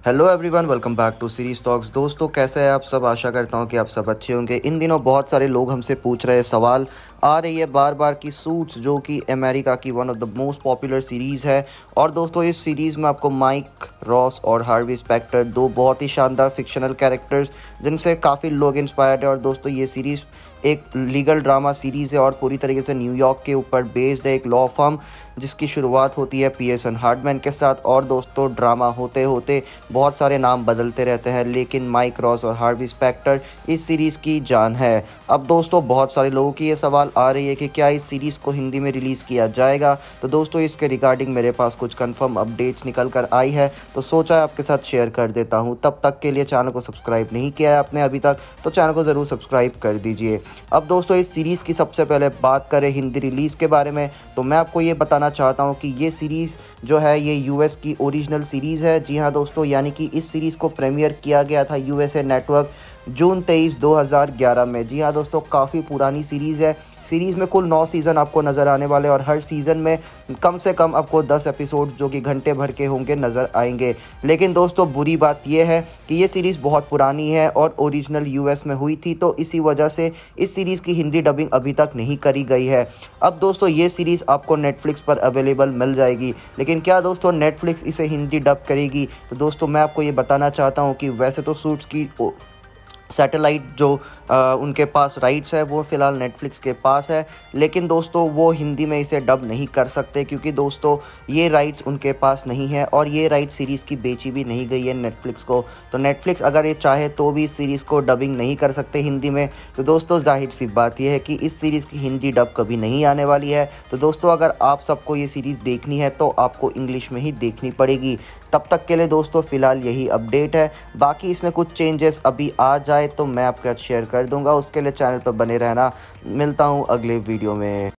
Hello everyone, welcome back to series talks. दोस्तों, कैसे हैं आप सब? आशा करता हूं कि आप सब अच्छे होंगे। इन दिनों बहुत सारे लोग हमसे पूछ रहे सवाल आ रही है बार बार कि सूट्स, जो कि अमेरिका की one of the most popular series है। और दोस्तों, इस सीरीज़ में आपको माइक रॉस और हार्वी स्पेक्टर, दो बहुत ही शानदार फिक्शनल कैरेक्टर्स जिनसे काफ़ी लोग इंस्पायर्ड है। और दोस्तों, ये सीरीज़ एक लीगल ड्रामा सीरीज़ है और पूरी तरीके से न्यूयॉर्क के ऊपर बेस्ड है। एक लॉ फर्म जिसकी शुरुआत होती है पीएसन हार्डमैन के साथ। और दोस्तों, ड्रामा होते होते बहुत सारे नाम बदलते रहते हैं, लेकिन माइक रॉस और हार्वी स्पेक्टर इस सीरीज़ की जान है। अब दोस्तों, बहुत सारे लोगों की ये सवाल आ रही है कि क्या इस सीरीज़ को हिंदी में रिलीज़ किया जाएगा। तो दोस्तों, इसके रिगार्डिंग मेरे पास कुछ कंफर्म अपडेट्स निकल कर आई है, तो सोचा आपके साथ शेयर कर देता हूँ। तब तक के लिए चैनल को सब्सक्राइब नहीं किया है आपने अभी तक, तो चैनल को ज़रूर सब्सक्राइब कर दीजिए। अब दोस्तों, इस सीरीज़ की सबसे पहले बात करें हिंदी रिलीज़ के बारे में, तो मैं आपको ये बताना चाहता हूँ कि ये सीरीज़ जो है ये यूएस की ओरिजिनल सीरीज़ है। जी हाँ दोस्तों, यानी कि इस सीरीज़ को प्रीमियर किया गया था यूएसए नेटवर्क जून 23, 2011 में। जी हाँ दोस्तों, काफ़ी पुरानी सीरीज़ है। सीरीज़ में कुल 9 सीज़न आपको नज़र आने वाले, और हर सीज़न में कम से कम आपको 10 एपिसोड जो कि घंटे भर के होंगे नज़र आएंगे। लेकिन दोस्तों, बुरी बात यह है कि ये सीरीज़ बहुत पुरानी है और ओरिजिनल यूएस में हुई थी, तो इसी वजह से इस सीरीज़ की हिंदी डबिंग अभी तक नहीं करी गई है। अब दोस्तों, ये सीरीज़ आपको नेटफ्लिक्स पर अवेलेबल मिल जाएगी, लेकिन क्या दोस्तों नेटफ्लिक्स इसे हिंदी डब करेगी? तो दोस्तों, मैं आपको ये बताना चाहता हूँ कि वैसे तो सूट्स की सैटेलाइट जो उनके पास राइट्स है वो फ़िलहाल नेटफ्लिक्स के पास है, लेकिन दोस्तों वो हिंदी में इसे डब नहीं कर सकते, क्योंकि दोस्तों ये राइट्स उनके पास नहीं है और ये राइट सीरीज़ की बेची भी नहीं गई है नेटफ्लिक्स को। तो नेटफ्लिक्स अगर ये चाहे तो भी इस सीरीज़ को डबिंग नहीं कर सकते हिंदी में। तो दोस्तों, जाहिर सी बात यह है कि इस सीरीज़ की हिंदी डब कभी नहीं आने वाली है। तो दोस्तों, अगर आप सबको ये सीरीज़ देखनी है तो आपको इंग्लिश में ही देखनी पड़ेगी। तब तक के लिए दोस्तों, फ़िलहाल यही अपडेट है। बाकी इसमें कुछ चेंजेस अभी आ जाए तो मैं आपके साथ शेयर कर दूंगा। उसके लिए चैनल पर बने रहना। मिलता हूँ अगले वीडियो में।